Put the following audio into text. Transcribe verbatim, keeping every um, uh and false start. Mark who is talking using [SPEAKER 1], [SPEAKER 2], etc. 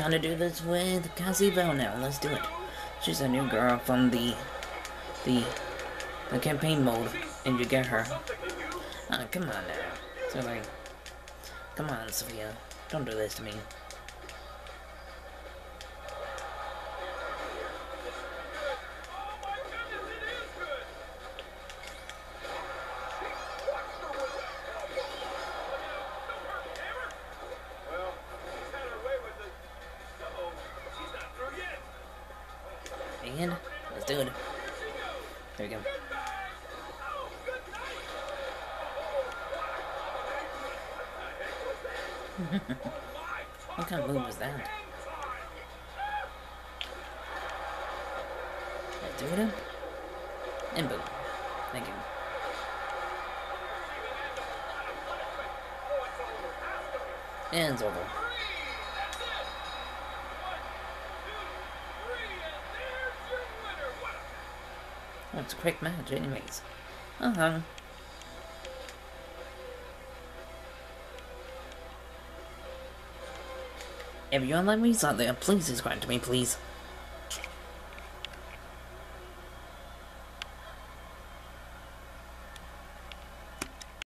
[SPEAKER 1] gonna do this with Cassie Bell now. Let's do it. She's a new girl from the the the campaign mode, and you get her. Ah, come on now. So like, come on, Sophia. Don't do this to me. And let's do it. There we go. What kind of move was that? Let's do it. And boom. Thank you. And it's over. Oh, it's a quick match anyways. Uh-huh. If you like me, so there, please subscribe to me, please.